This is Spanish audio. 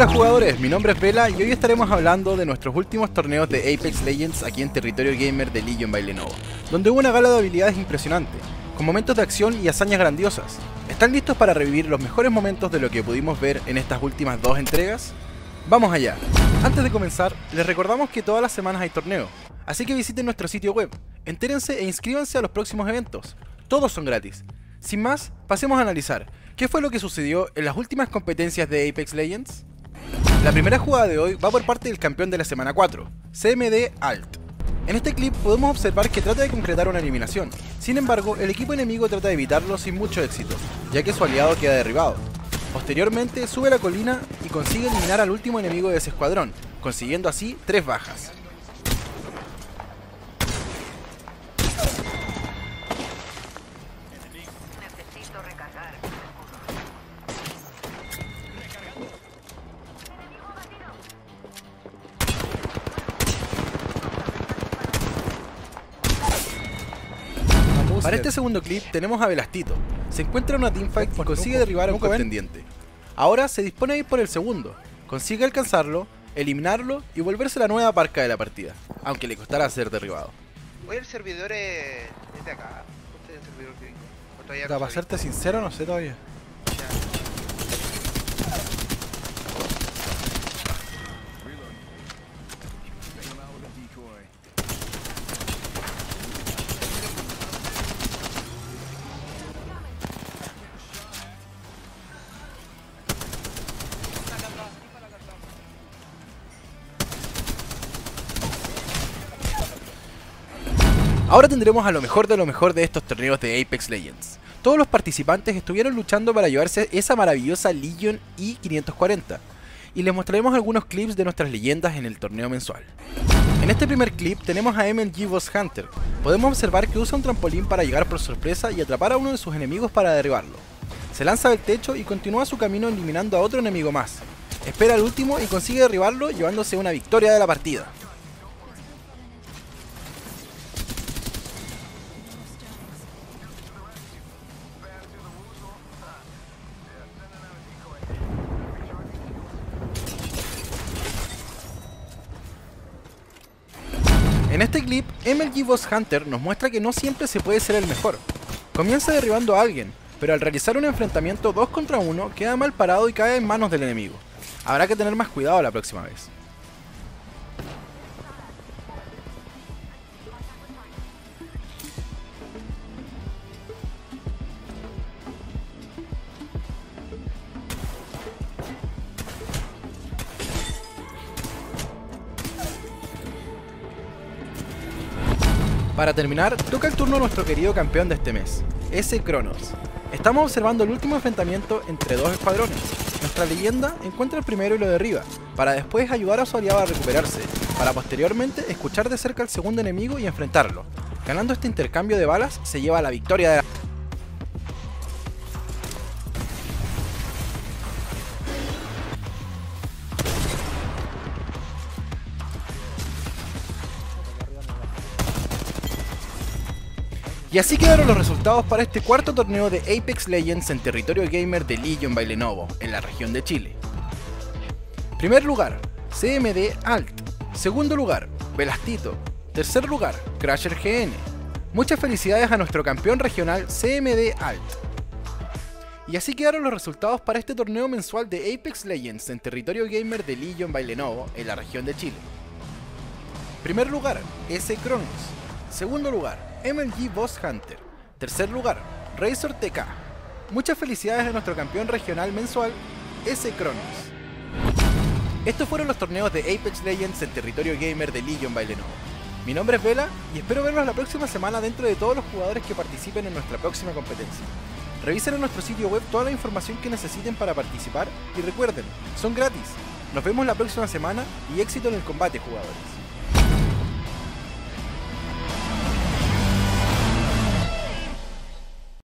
Hola jugadores, mi nombre es Vela y hoy estaremos hablando de nuestros últimos torneos de Apex Legends aquí en territorio gamer de Legion by Lenovo, donde hubo una gala de habilidades impresionante, con momentos de acción y hazañas grandiosas. ¿Están listos para revivir los mejores momentos de lo que pudimos ver en estas últimas dos entregas? ¡Vamos allá! Antes de comenzar, les recordamos que todas las semanas hay torneo, así que visiten nuestro sitio web, entérense e inscríbanse a los próximos eventos. Todos son gratis. Sin más, pasemos a analizar, ¿qué fue lo que sucedió en las últimas competencias de Apex Legends? La primera jugada de hoy va por parte del campeón de la semana 4, CMD Alt. En este clip podemos observar que trata de concretar una eliminación, sin embargo el equipo enemigo trata de evitarlo sin mucho éxito, ya que su aliado queda derribado. Posteriormente sube la colina y consigue eliminar al último enemigo de ese escuadrón, consiguiendo así 3 bajas. Para este segundo clip tenemos a Velastito. Se encuentra en una teamfight y consigue derribar a un contendiente. Ahora se dispone a ir por el segundo. Consigue alcanzarlo, eliminarlo y volverse la nueva parca de la partida, aunque le costará ser derribado. Hoy el servidor es de acá. Este es el servidor gringo. Para serte sincero, no sé todavía. Ahora tendremos a lo mejor de estos torneos de Apex Legends. Todos los participantes estuvieron luchando para llevarse esa maravillosa Legion i540 y les mostraremos algunos clips de nuestras leyendas en el torneo mensual. En este primer clip tenemos a MLG Boss Hunter. Podemos observar que usa un trampolín para llegar por sorpresa y atrapar a uno de sus enemigos para derribarlo. Se lanza del techo y continúa su camino eliminando a otro enemigo más. Espera al último y consigue derribarlo llevándose una victoria de la partida. En este clip, MLG Boss Hunter nos muestra que no siempre se puede ser el mejor. Comienza derribando a alguien, pero al realizar un enfrentamiento 2 contra 1 queda mal parado y cae en manos del enemigo. Habrá que tener más cuidado la próxima vez. Para terminar, toca el turno a nuestro querido campeón de este mes, S-Cronos. Estamos observando el último enfrentamiento entre dos escuadrones. Nuestra leyenda encuentra el primero y lo derriba, para después ayudar a su aliado a recuperarse, para posteriormente escuchar de cerca al segundo enemigo y enfrentarlo. Ganando este intercambio de balas, se lleva la victoria de la... Y así quedaron los resultados para este cuarto torneo de Apex Legends en territorio gamer de Legion by Lenovo, en la región de Chile. Primer lugar, CMD Alt. Segundo lugar, Velastito. Tercer lugar, Crasher GN. Muchas felicidades a nuestro campeón regional CMD Alt. Y así quedaron los resultados para este torneo mensual de Apex Legends en territorio gamer de Legion by Lenovo, en la región de Chile. Primer lugar, S-Cronos. Segundo lugar, MLG Boss Hunter. Tercer lugar, Razor TK. Muchas felicidades a nuestro campeón regional mensual, S-Cronos. Estos fueron los torneos de Apex Legends en territorio gamer de Legion by Lenovo. Mi nombre es Vela y espero verlos la próxima semana dentro de todos los jugadores que participen en nuestra próxima competencia. Revisen en nuestro sitio web toda la información que necesiten para participar y recuerden, son gratis. Nos vemos la próxima semana y éxito en el combate, jugadores.